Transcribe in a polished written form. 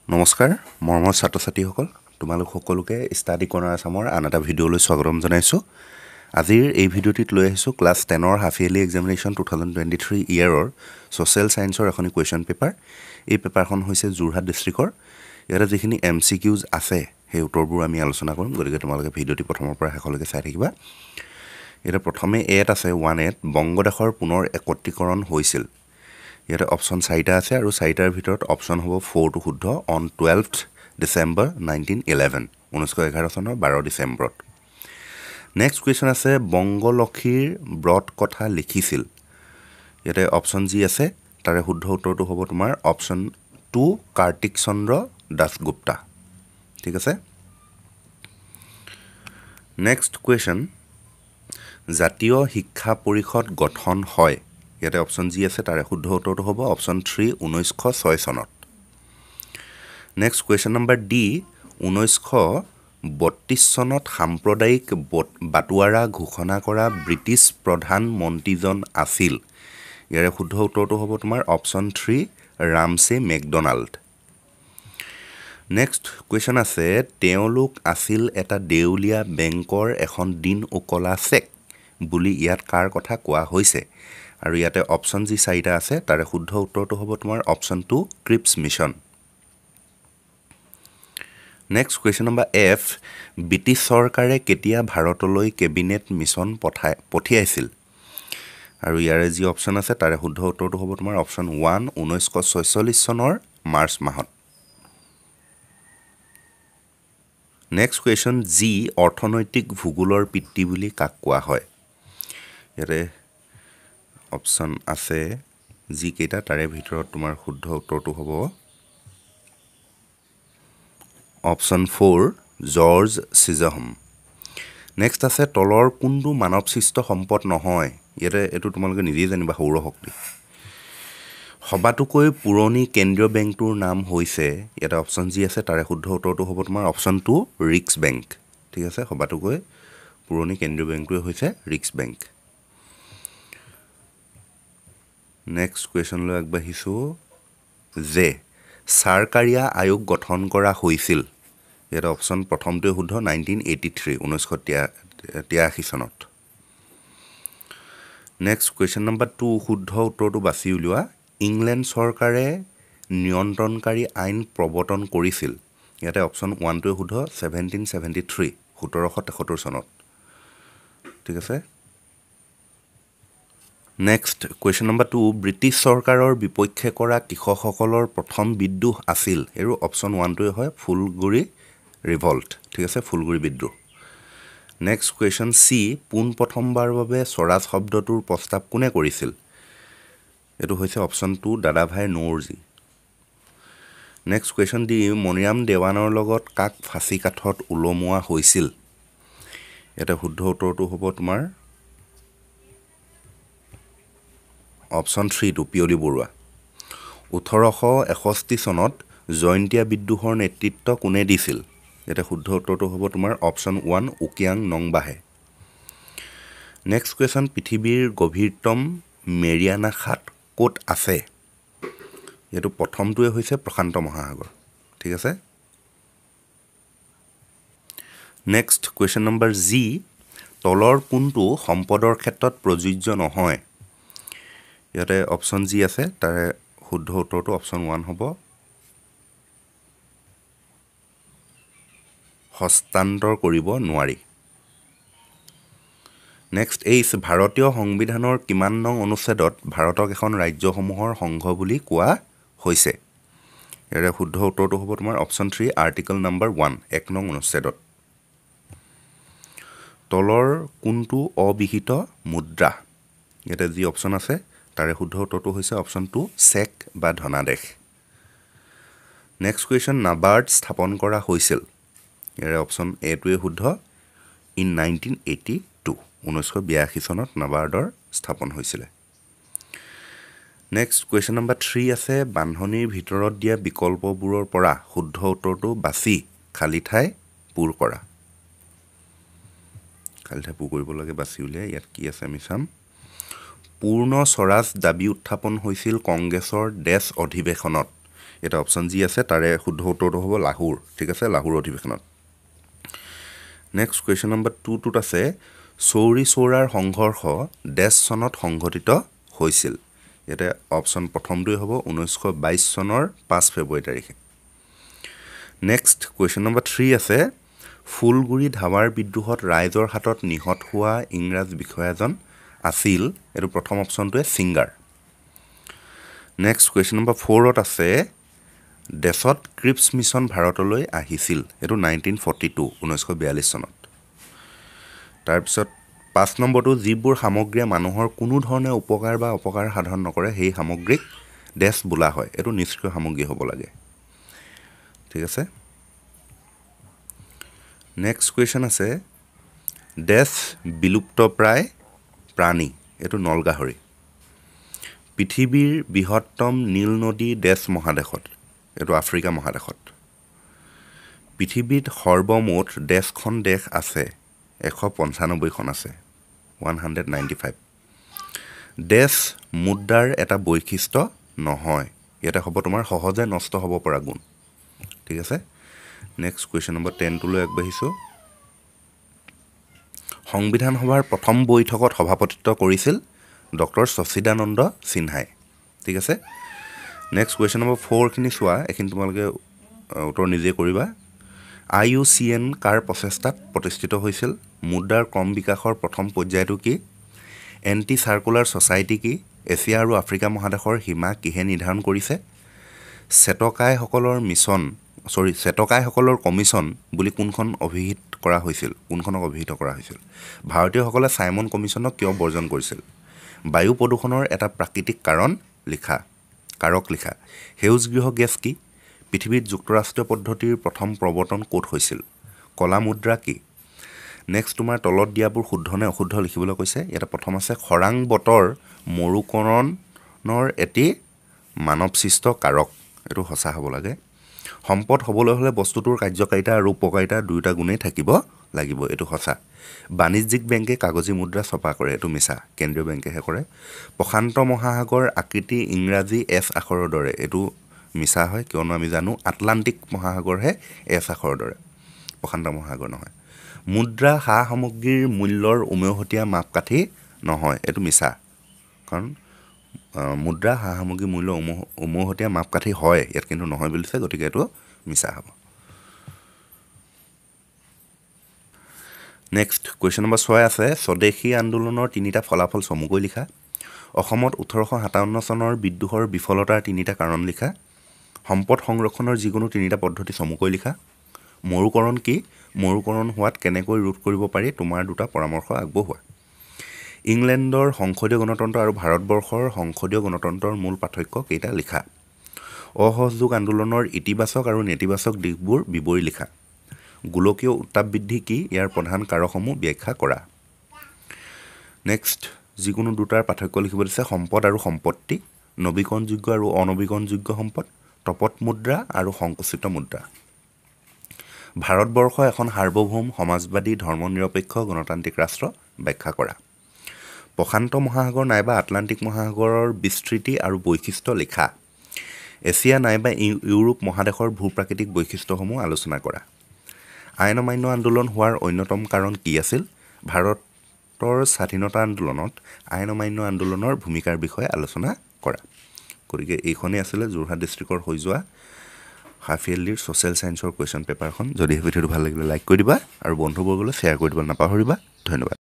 নমস্কাৰ মৰমৰ ছাত্ৰ-ছাত্ৰীসকল তোমালোক সকলোকে ষ্টাডি কৰ্ণাৰ আসামৰ আন এটা ভিডিঅ'লৈ স্বাগতম জনাইছো আজিৰ এই ভিডিঅ'টিত লৈ আহিছো ক্লাছ 10 ৰ হাফ ইয়াৰলি এক্সামিনেশ্যন 2023 ইয়াৰৰ সোশ্যাল সায়েন্সৰ এখন কোৱেশ্চন পেপাৰ এই পেপাৰখন হৈছে যোৰহাট ডিস্ট্ৰিক্টৰ ইয়াৰে যিখিনি এমচিকিউজ আছে সেই উত্তৰবোৰ আমি আলোচনা কৰিম গতিকে তোমালোকে ভিডিঅ'টি প্ৰথমৰ পৰা শেষলৈকে চাই থাকিবা এটা প্ৰথমে এট আছে 1 বংগদেশৰ পুনৰ একত্ৰীকৰণ হৈছিল ইয়াতে অপচন 4টা আছে আৰু 4টাৰ ভিতৰত অপচন হ'ব 4 টো শুদ্ধ অন 12th December 1911 1911 চনৰ 12 ডিসেম্বৰত নেক্সট কোৱেশ্চন আছে বংগলক্ষীৰ ব্ৰত কথা লিখিছিল ইয়াতে অপচন জি আছে তাৰে শুদ্ধ উত্তৰটো হ'ব তোমাৰ অপচন 2 কাৰ্তিক চন্দ্ৰ দাসগুপ্তা ঠিক আছে নেক্সট কোৱেশ্চন জাতীয় শিক্ষা পৰিষদ গঠন হয় ইয়াতে অপচন জি আছে তাৰে শুদ্ধ উত্তৰটো হ'ব অপচন 3 1906 চনত নেক্সট কোৱেশ্চন নম্বৰ ডি 1932 চনত সাম্প্ৰদায়িক বাটুৱাৰা ঘোষণা কৰা ব্ৰিটিছ প্ৰধানমন্ত্ৰীজন আছিল ইয়াৰে শুদ্ধ উত্তৰটো হ'ব তোমাৰ option 3 Ramsay MacDonald next question আছে তেওঁলোক আছিল এটা দেউলিয়া বেংকৰ এখন দিন উকলা চেক বুলি ইয়াত কাৰ কথা কোৱা হৈছে আৰু ইয়াতে অপচন জি 4টা আছে তাৰে শুদ্ধ উত্তৰটো হ'ব তোমাৰ option 2 Cripps mission next question number F British চৰকাৰে কেতিয়া ভাৰতলৈ কেবিনেট মিছন পঠিয়াইছিল আৰু ইয়াৰে যি অপচন আছে তাৰে শুদ্ধ উত্তৰটো হ'ব তোমাৰ অপচন 1 1946 চনৰ মাৰ্চ মাহত নেক্সট কোৱেশ্চন জি অৰ্থনৈতিক ভূগোলৰ পিতৃ বুলি কাক কোৱা হয় ইয়াৰে অপচন আছে জি কেইটা তাৰে ভিতৰত তোমাৰ শুদ্ধ উত্তৰটো হ'ব অপচন 4 জৰ্জ সিজহম নেক্সট আছে তলৰ কোনটো মানৱসৃষ্ট সম্পদ নহয় ইয়াতে এটো তোমালোকে নিজেই জানিবা সৌৰ শক্তি সবাতোকৈ পুৰণি কেন্দ্ৰীয় বেংকটোৰ নাম হৈছে ইয়াতে অপচন জি আছে তাৰে শুদ্ধ উত্তৰটো হ'ব তোমাৰ অপচন 2 ৰিক্স বেংক ঠিক আছে সবাতোকৈ পুৰণি কেন্দ্ৰীয় বেংকটো হৈছে ৰিক্স বেংক নেক্সট কোৱেশ্চন লৈ আগবাঢ়িছো যে চৰকাৰীয়া আয়োগ গঠন কৰা হৈছিল ইয়াৰ অপচন প্ৰথমটো শুদ্ধ 1983 1983 চনত নেক্সট কোৱেশ্চন নম্বৰ 2 শুদ্ধ উত্তৰটো বাছি উলিওৱা ইংলেণ্ড চৰকাৰে নিয়ন্ত্ৰণকাৰী আইন প্ৰৱৰ্তন কৰিছিল ইয়াতে অপচন 1 টো শুদ্ধ 1773 1773 চনত ঠিক আছে নেক্সট কোৱেশ্চন নম্বৰ 2 ব্ৰিটিছ চৰকাৰৰ বিপক্ষে কৰা কৃষকসকলৰ প্ৰথম বিদ্ৰোহ আছিল আৰু অপচন 1 টো হয় ফুলগুৰি ৰিভল্ট ঠিক আছে ফুলগুৰি বিদ্ৰোহ নেক্সট কোৱেশ্চন সি পোন প্ৰথমবাৰ বাবে স্বৰাজ শব্দটোৰ প্ৰস্তাৱ কোনে কৰিছিল এটো হৈছে option 2 Dadabhai Naoroji next question D Maniram দেৱানৰ লগত কাক ফাঁসী কাঠত উলমোৱা হৈছিল এটা শুদ্ধ উত্তৰটো হ'ব তোমাৰ অপচন 3 টো পিয়লি বৰুৱা 1861 চনত জয়ন্তীয়া বিদ্ৰোহৰ নেতৃত্ব কোনে দিছিল এটা শুদ্ধ উত্তৰটো হ'ব তোমাৰ অপচন 1 উকিয়াং নংবাহে নেক্সট কোৱেশ্চন পৃথিৱীৰ গভীৰতম মেৰিয়ানা খাত ক'ত আছে এটো প্ৰথমটোৱে হৈছে প্ৰশান্ত মহাসাগৰ ঠিক আছে নেক্সট কোৱেশ্চন নম্বৰ জি তলৰ কোনটো সম্পদৰ ক্ষেত্ৰত প্ৰযোজ্য নহয় ইয়াতে অপচন জি আছে তাৰে শুদ্ধ উত্তৰটো অপচন 1 হ'ব হস্তান্তৰ কৰিব নোৱাৰি নেক্সট এইচ ভাৰতীয় সংবিধানৰ কিমান নং অনুচ্ছেদত ভাৰতক এখন ৰাজ্যসমূহৰ সংঘ বুলি কোৱা হৈছে ইয়াৰে শুদ্ধ উত্তৰটো হ'ব তোমাৰ অপচন 3 আৰ্টিকল নম্বৰ 1 এক নং অনুচ্ছেদত তলৰ কোনটো অবিহিত মুদ্ৰা ইয়াতে যি অপচন আছে তাৰে শুদ্ধ উত্তৰটো হৈছে অপচন 2 চেক বা ধনাদেশ নেক্সট কোৱেশ্চন নাবাৰ্ড স্থাপন কৰা হৈছিল ইয়াৰে অপচন এ টোৱে শুদ্ধ ইন 1982 1982 চনত নাবাৰ্ডৰ স্থাপন হৈছিল নেক্সট কোৱেশ্চন নম্বৰ 3 আছে বান্ধনিৰ ভিতৰত দিয়া বিকল্পবোৰৰ পৰা শুদ্ধ উত্তৰটো বাছি খালি ঠাই পূৰ কৰা খালি ঠাই পূৰ কৰিব লাগে বাছি উলিয়াই ইয়াত কি আছে আমি চাম পূৰ্ণ স্বৰাজ দাবী উত্থাপন হৈছিল কংগ্ৰেছৰ দেশ অধিৱেশনত এটা অপশন জি আছে তাৰে শুদ্ধ উত্তৰটো হ'ব লাহোৰ ঠিক আছে লাহোৰ অধিৱেশনত নেক্সট কোৱেশ্চন নম্বৰ 2 টোত আছে চৌৰি চৌৰাৰ সংঘৰ্ষ ডেছ চনত সংঘটিত হৈছিল এটা অপশন প্ৰথমটোই হ'ব 1922 চনৰ 5 ফেব্ৰুৱাৰী তাৰিখে নেক্সট কোৱেশ্চন নম্বৰ 3 আছে ফুলগুৰি ধাৱাৰ বিদ্ৰোহত ৰাইজৰ হাতত নিহত হোৱা ইংৰাজ বিষয়াজন আছিল এটো প্ৰথম অপশনটোৱে সিঙ্গাৰ নেক্সট কোৱেশ্চন নম্বৰ 4 ত আছে দেশত ক্ৰিপছ মিছন ভাৰতলৈ আহিছিল এটো 1942 1942 চনত তাৰ পিছত 5 নম্বৰটো যিবোৰ সামগ্ৰী মানুহৰ কোনো ধৰণে উপকাৰ বা অপকাৰ সাধন নকৰে সেই সামগ্ৰীক ডেছ বোলা হয় এটো নিষ্ক্ৰিয় সামগ্ৰী হ'ব লাগে ঠিক আছে নেক্সট কোৱেশ্চন আছে ডেছ বিলুপ্তপ্ৰায় প্ৰাণী এটো নলগাহৰি পৃথিৱীৰ বৃহত্তম নীল নদী ডেছ মহাদেশত এটো আফ্ৰিকা মহাদেশত পৃথিৱীত সৰ্বমুঠ ডেছখন দেশ আছে 195 খন আছে 195 ডেছ মুদ্ৰাৰ এটা বৈশিষ্ট্য নহয় এটা হ'ব তোমাৰ সহজে নষ্ট হ'ব পৰা গুণ ঠিক আছে নেক্সট কোৱেশ্চন নম্বৰ 10 টোলৈ আগবাঢ়িছো সংবিধান সভাৰ প্ৰথম বৈঠকত সভাপতিত্ব কৰিছিল ডক্টৰ সচিদানন্দ সিনহাই ঠিক আছে নেক্সট কোৱেশ্চন নম্বৰ 4 খিনি চোৱা এখিনি তোমালোকে উত্তৰ নিজে কৰিবা IUCN কাৰ প্ৰচেষ্টাত প্ৰতিষ্ঠিত হৈছিল মুদ্ৰাৰ ক্ৰম বিকাশৰ প্ৰথম পৰ্যায়টো কি এন্টি সাৰ্কুলাৰ সোসাইটি কি এছিয়া আৰু আফ্ৰিকা মহাদেশৰ সীমা কিহে নিৰ্ধাৰণ কৰিছে চেটকাইসকলৰ কমিছন বুলি কোনখন অভিহিত কৰা হৈছিল কোনখনক অভিহিত কৰা হৈছিল ভাৰতীয়সকলে সাইমন কমিছনক কিয় বৰ্জন কৰিছিল বায়ু প্ৰদূষণৰ এটা প্ৰাকৃতিক কাৰক লিখা হেউজ গৃহ গেছ কি পৃথিৱীত যুক্তৰাষ্ট্ৰীয় পদ্ধতিৰ প্ৰথম প্ৰৱৰ্তন ক'ত হৈছিল কলা মুদ্ৰা কি নেক্সট তোমাৰ তলত দিয়াবোৰ শুদ্ধ নে অশুদ্ধ লিখিবলৈ কৈছে এটা প্ৰথম আছে খৰাং বতৰ মৰুকৰণৰ এটি মানৱসৃষ্ট কাৰক এটো সঁচা হ'ব লাগে সম্পদ হ'বলৈ হলে বস্তুটোৰ কাৰ্যকাৰিতা আৰু উপকাৰিতা দুয়োটা গুণেই থাকিব লাগিব এটো সঁচা বাণিজ্যিক বেংকে কাগজী মুদ্ৰা ছপা কৰে এটো মিছা কেন্দ্ৰীয় বেংকেহে কৰে প্ৰশান্ত মহাসাগৰ আকৃতি ইংৰাজী এছ আখৰৰ দৰে এটো মিছা হয় কিয়নো আমি জানো আটলান্টিক মহাসাগৰহে এছ আখৰৰ দৰে প্ৰশান্ত মহাসাগৰ নহয় মুদ্ৰা হা সামগ্ৰীৰ মূল্যৰ উমৈহতীয়া মাপকাঠি নহয় এটো মিছা কাৰণ মুদ্ৰা হা সামগ্ৰীৰ মূল্য উমৈহতীয়া মাপকাঠি হয় ইয়াত কিন্তু নহয় বুলিছে গতিকে এটো মিছা হ'ব নেক্সট কোৱেশ্চন নম্বৰ 6 আছে স্বদেশী আন্দোলনৰ তিনিটা ফলাফল চমুকৈ লিখা অসমত 1857 চনৰ বিদ্ৰোহৰ বিফলতাৰ তিনিটা কাৰণ লিখা সম্পদ সংৰক্ষণৰ যিকোনো তিনিটা পদ্ধতি চমুকৈ লিখা মৰুকৰণ কি মৰুকৰণ হোৱাত কেনেকৈ ৰোধ কৰিব পাৰি তোমাৰ দুটা পৰামৰ্শ আগবঢ়োৱা ইংলেণ্ডৰ সংসদীয় গণতন্ত্ৰ আৰু ভাৰতবৰ্ষৰ সংসদীয় গণতন্ত্ৰৰ মূল পাৰ্থক্য কেইটা লিখা অসহযোগ আন্দোলনৰ ইতিবাচক আৰু নেতিবাচক দিশবোৰ বিৱৰি লিখা গোলকীয় উত্তাপ বৃদ্ধি কি ইয়াৰ প্ৰধান কাৰকসমূহ ব্যাখ্যা কৰা নেক্সট যিকোনো দুটাৰ পাৰ্থক্য লিখিব দিছে সম্পদ আৰু সম্পত্তি নৱীকৰণযোগ্য আৰু অনৱীকৰণযোগ্য সম্পদ তপত মুদ্ৰা আৰু সংকুচিত মুদ্ৰা ভাৰতবৰ্ষ এখন সাৰ্বভৌম সমাজবাদী ধৰ্মনিৰপেক্ষ গণতান্ত্ৰিক ৰাষ্ট্ৰ ব্যাখ্যা কৰা প্ৰশান্ত মহাসাগৰ নাইবা আটলান্টিক মহাসাগৰৰ বিস্তৃতি আৰু বৈশিষ্ট্য লিখা এছিয়া নাইবা ইউৰোপ মহাদেশৰ ভূপ্ৰাকৃতিক বৈশিষ্ট্যসমূহ আলোচনা কৰা আইন অমান্য আন্দোলন হোৱাৰ অন্যতম কাৰণ কি আছিল ভাৰতৰ স্বাধীনতা আন্দোলনত আইন অমান্য আন্দোলনৰ ভূমিকাৰ বিষয়ে আলোচনা কৰা গতিকে এইখনেই আছিলে যোৰহাট ডিষ্ট্ৰিক্টৰ হৈ যোৱা হাফ ইয়াৰলিৰ ছ'চিয়েল সায়েন্সৰ কুৱেশ্যন পেপাৰখন যদি ভিডিঅ'টো ভাল লাগিলে লাইক কৰি দিবা আৰু বন্ধুবৰ্গলৈ শ্বেয়াৰ কৰি দিব নাপাহৰিবা ধন্যবাদ